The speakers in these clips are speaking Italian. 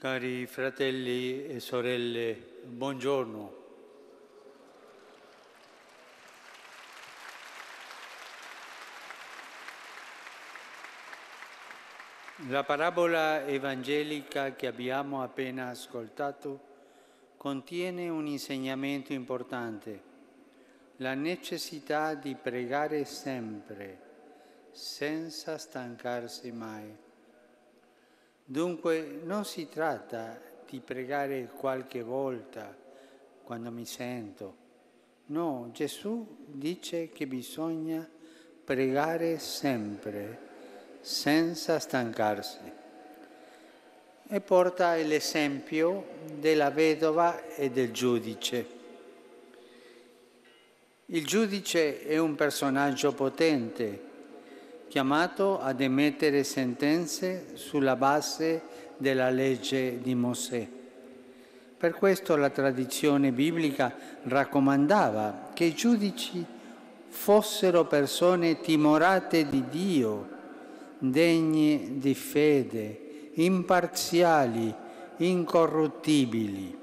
Cari fratelli e sorelle, buongiorno. La parabola evangelica che abbiamo appena ascoltato contiene un insegnamento importante, la necessità di pregare sempre, senza stancarsi mai. Dunque non si tratta di pregare qualche volta quando mi sento. No, Gesù dice che bisogna pregare sempre, senza stancarsi. E porta l'esempio della vedova e del giudice. Il giudice è un personaggio potente, chiamato ad emettere sentenze sulla base della legge di Mosè. Per questo la tradizione biblica raccomandava che i giudici fossero persone timorate di Dio, degne di fede, imparziali, incorruttibili.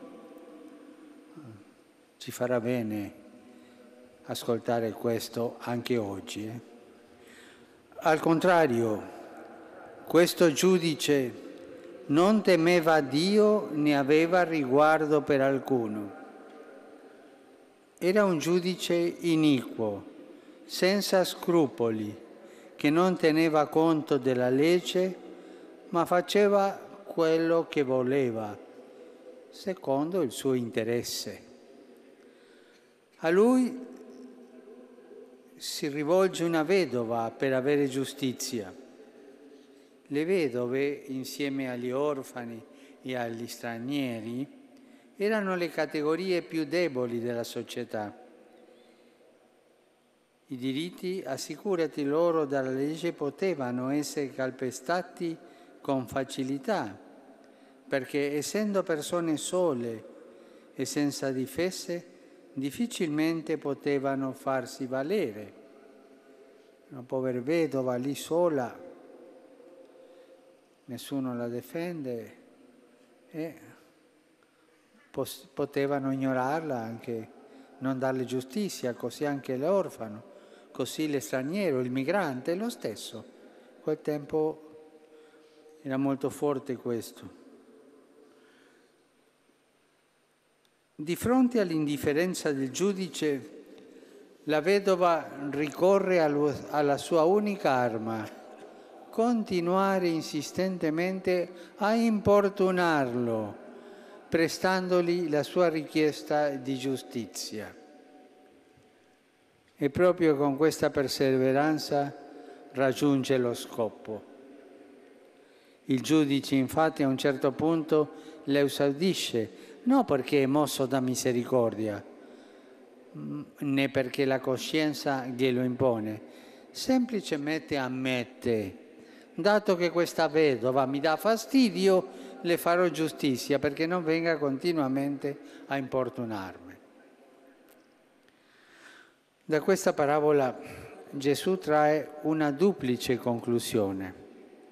Ci farà bene ascoltare questo anche oggi. Al contrario, questo giudice non temeva Dio né aveva riguardo per alcuno. Era un giudice iniquo, senza scrupoli, che non teneva conto della legge, ma faceva quello che voleva, secondo il suo interesse. A lui si rivolge una vedova per avere giustizia. Le vedove, insieme agli orfani e agli stranieri, erano le categorie più deboli della società. I diritti assicurati loro dalla legge potevano essere calpestati con facilità, perché essendo persone sole e senza difese, difficilmente potevano farsi valere. Una povera vedova lì sola, nessuno la difende e potevano ignorarla, anche non darle giustizia, così anche l'orfano, così l'estraniero, il migrante, lo stesso. In quel tempo era molto forte questo. Di fronte all'indifferenza del giudice, la vedova ricorre alla sua unica arma, continuare insistentemente a importunarlo, prestandogli la sua richiesta di giustizia. E proprio con questa perseveranza raggiunge lo scopo. Il giudice, infatti, a un certo punto le esaudisce, non perché è mosso da misericordia, né perché la coscienza glielo impone, semplicemente ammette: dato che questa vedova mi dà fastidio, le farò giustizia perché non venga continuamente a importunarmi. Da questa parabola Gesù trae una duplice conclusione.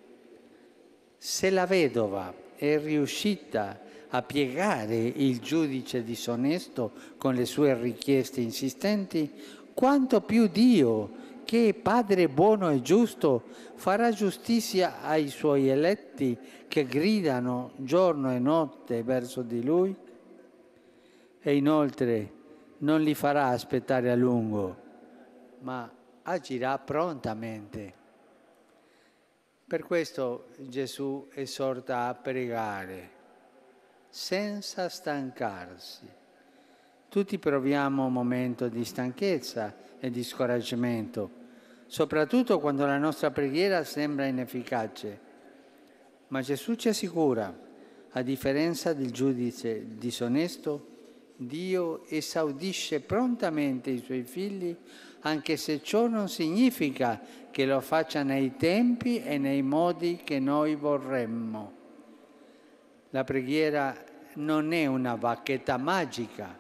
Se la vedova è riuscita a piegare il giudice disonesto con le sue richieste insistenti, quanto più Dio, che è Padre buono e giusto, farà giustizia ai suoi eletti che gridano giorno e notte verso di Lui? E inoltre non li farà aspettare a lungo, ma agirà prontamente. Per questo Gesù esorta a pregare, senza stancarsi. Tutti proviamo un momento di stanchezza e di scoraggiamento, soprattutto quando la nostra preghiera sembra inefficace. Ma Gesù ci assicura, a differenza del giudice disonesto, Dio esaudisce prontamente i suoi figli, anche se ciò non significa che lo faccia nei tempi e nei modi che noi vorremmo. La preghiera non è una bacchetta magica,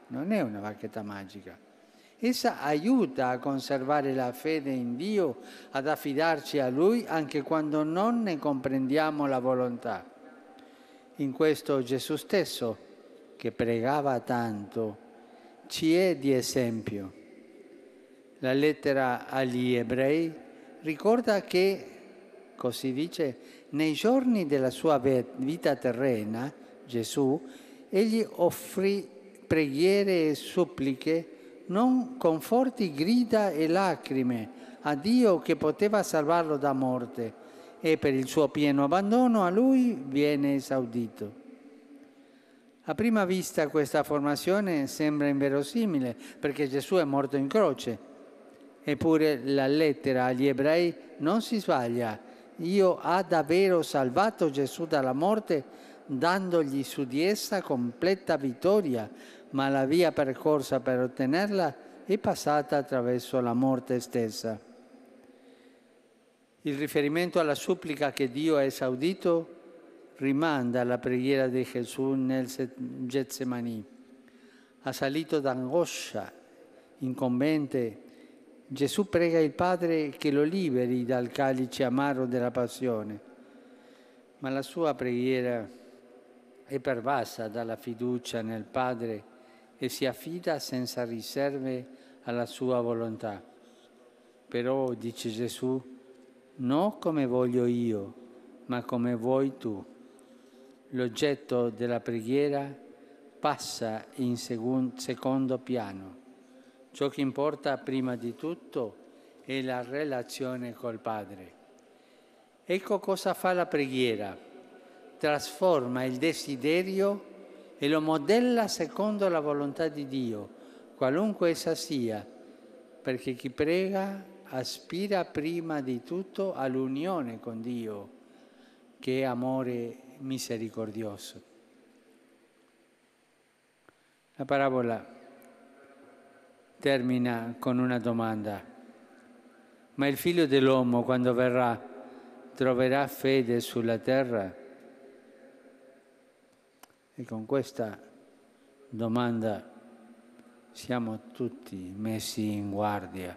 Essa aiuta a conservare la fede in Dio, ad affidarci a Lui anche quando non ne comprendiamo la volontà. In questo Gesù stesso, che pregava tanto, ci è di esempio. La lettera agli Ebrei ricorda che, così dice, nei giorni della sua vita terrena, Gesù, egli offrì preghiere e suppliche, non con forti grida e lacrime, a Dio che poteva salvarlo da morte, e per il suo pieno abbandono a Lui viene esaudito. A prima vista questa affermazione sembra inverosimile, perché Gesù è morto in croce. Eppure la lettera agli Ebrei non si sbaglia. Dio ha davvero salvato Gesù dalla morte, dandogli su di essa completa vittoria, ma la via percorsa per ottenerla è passata attraverso la morte stessa. Il riferimento alla supplica che Dio ha esaudito rimanda alla preghiera di Gesù nel Getsemani. Assalito d'angoscia, incombente, Gesù prega il Padre che lo liberi dal calice amaro della passione. Ma la sua preghiera è pervasa dalla fiducia nel Padre e si affida senza riserve alla sua volontà. Però, dice Gesù, non come voglio io, ma come vuoi tu. L'oggetto della preghiera passa in secondo piano. Ciò che importa prima di tutto è la relazione col Padre. Ecco cosa fa la preghiera. Trasforma il desiderio e lo modella secondo la volontà di Dio, qualunque essa sia, perché chi prega aspira prima di tutto all'unione con Dio, che è amore misericordioso. La parabola termina con una domanda. Ma il Figlio dell'uomo, quando verrà, troverà fede sulla terra? E con questa domanda siamo tutti messi in guardia.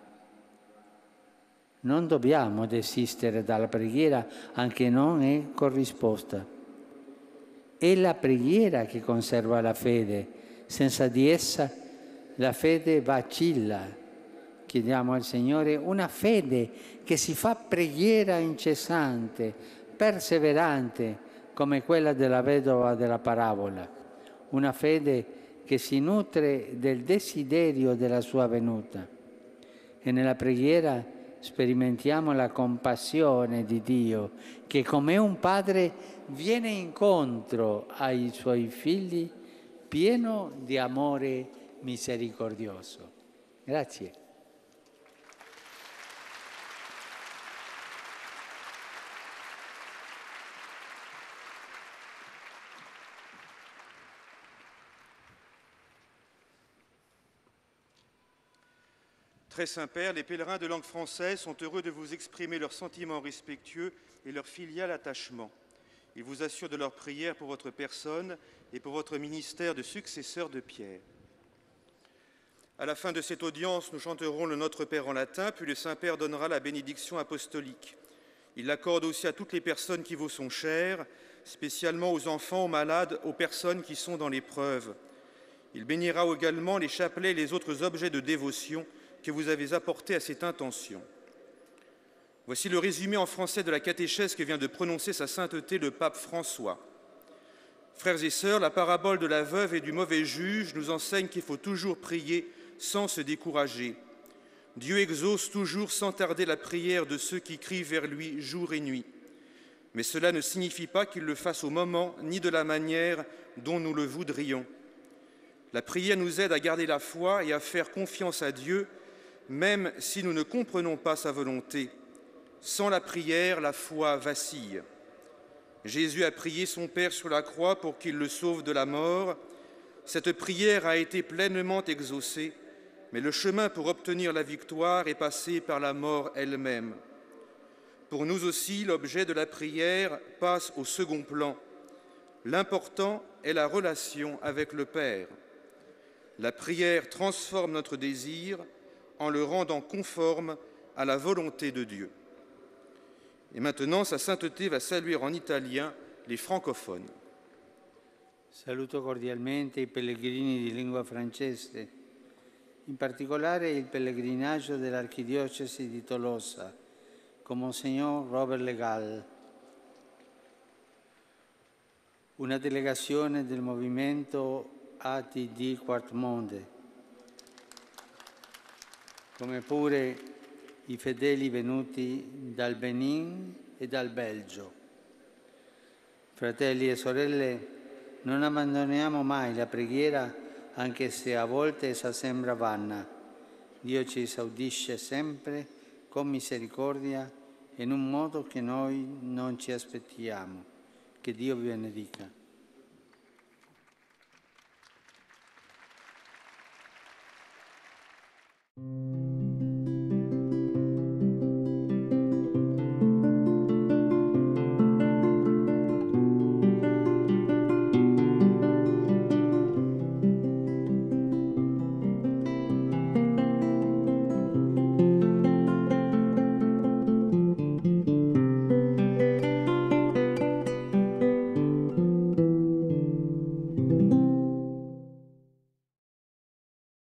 Non dobbiamo desistere dalla preghiera anche non è corrisposta. È la preghiera che conserva la fede. Senza di essa la fede vacilla. Chiediamo al Signore una fede che si fa preghiera incessante, perseverante, come quella della vedova della parabola. Una fede che si nutre del desiderio della sua venuta. E nella preghiera sperimentiamo la compassione di Dio, che come un padre viene incontro ai suoi figli pieno di amore misericordioso. Grazie. Très Saint-Père, les pèlerins de langue française sont heureux de vous exprimer leurs sentiments respectueux et leur filial attachement. Ils vous assurent de leur prière pour votre personne et pour votre ministère de successeur de Pierre. À la fin de cette audience, nous chanterons le Notre Père en latin, puis le Saint-Père donnera la bénédiction apostolique. Il l'accorde aussi à toutes les personnes qui vous sont chères, spécialement aux enfants, aux malades, aux personnes qui sont dans l'épreuve. Il bénira également les chapelets et les autres objets de dévotion que vous avez apportés à cette intention. Voici le résumé en français de la catéchèse que vient de prononcer sa sainteté le pape François. Frères et sœurs, la parabole de la veuve et du mauvais juge nous enseigne qu'il faut toujours prier sans se décourager. Dieu exauce toujours sans tarder la prière de ceux qui crient vers lui jour et nuit. Mais cela ne signifie pas qu'il le fasse au moment ni de la manière dont nous le voudrions. La prière nous aide à garder la foi et à faire confiance à Dieu, même si nous ne comprenons pas sa volonté. Sans la prière, la foi vacille. Jésus a prié son Père sur la croix pour qu'il le sauve de la mort. Cette prière a été pleinement exaucée, mais le chemin pour obtenir la victoire est passé par la mort elle-même. Pour nous aussi, l'objet de la prière passe au second plan. L'important est la relation avec le Père. La prière transforme notre désir en le rendant conforme à la volonté de Dieu. Et maintenant, sa sainteté va saluer en italien les francophones. Saluto cordialmente i pellegrini di lingua francese, in particolare il pellegrinaggio dell'Archidiocesi di Tolosa, con Monsignor Robert Legal, una delegazione del movimento ATD Quartmonde, come pure i fedeli venuti dal Benin e dal Belgio. Fratelli e sorelle, non abbandoniamo mai la preghiera, anche se a volte essa sembra vana. Dio ci esaudisce sempre con misericordia e in un modo che noi non ci aspettiamo. Che Dio vi benedica.